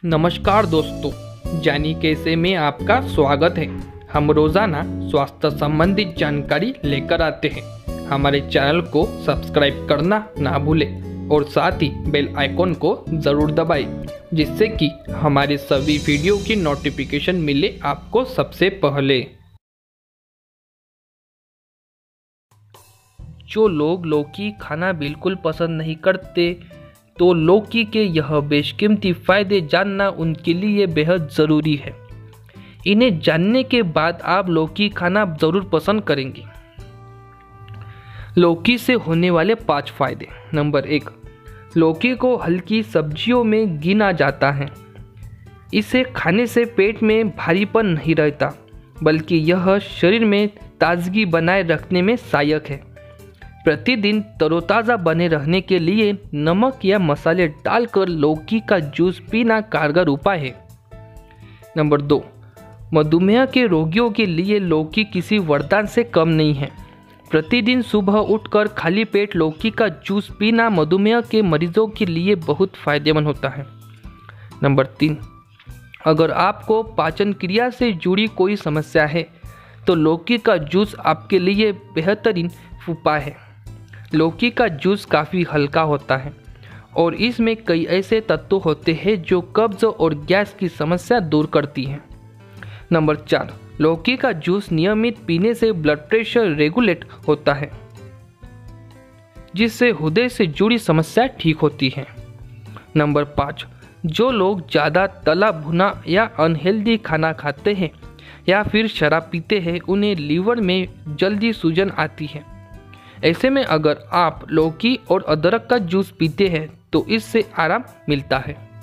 नमस्कार दोस्तों, जानी कैसे में आपका स्वागत है। हम रोज़ाना स्वास्थ्य संबंधित जानकारी लेकर आते हैं। हमारे चैनल को सब्सक्राइब करना ना भूलें और साथ ही बेल आइकॉन को ज़रूर दबाएं, जिससे कि हमारे सभी वीडियो की नोटिफिकेशन मिले आपको सबसे पहले। जो लोग लौकी खाना बिल्कुल पसंद नहीं करते, तो लौकी के यह बेशकीमती फ़ायदे जानना उनके लिए बेहद ज़रूरी है। इन्हें जानने के बाद आप लौकी खाना ज़रूर पसंद करेंगे। लौकी से होने वाले 5 फायदे। नंबर 1, लौकी को हल्की सब्जियों में गिना जाता है। इसे खाने से पेट में भारीपन नहीं रहता, बल्कि यह शरीर में ताजगी बनाए रखने में सहायक है। प्रतिदिन तरोताज़ा बने रहने के लिए नमक या मसाले डालकर लौकी का जूस पीना कारगर उपाय है। नंबर 2, मधुमेह के रोगियों के लिए लौकी किसी वरदान से कम नहीं है। प्रतिदिन सुबह उठकर खाली पेट लौकी का जूस पीना मधुमेह के मरीजों के लिए बहुत फायदेमंद होता है। नंबर 3, अगर आपको पाचन क्रिया से जुड़ी कोई समस्या है तो लौकी का जूस आपके लिए बेहतरीन उपाय है। लौकी का जूस काफ़ी हल्का होता है और इसमें कई ऐसे तत्व होते हैं जो कब्ज और गैस की समस्या दूर करती हैं। नंबर 4, लौकी का जूस नियमित पीने से ब्लड प्रेशर रेगुलेट होता है, जिससे हृदय से जुड़ी समस्या ठीक होती है। नंबर 5, जो लोग ज़्यादा तला भुना या अनहेल्दी खाना खाते हैं या फिर शराब पीते हैं, उन्हें लीवर में जल्दी सूजन आती है। ऐसे में अगर आप लौकी और अदरक का जूस पीते हैं तो इससे आराम मिलता है।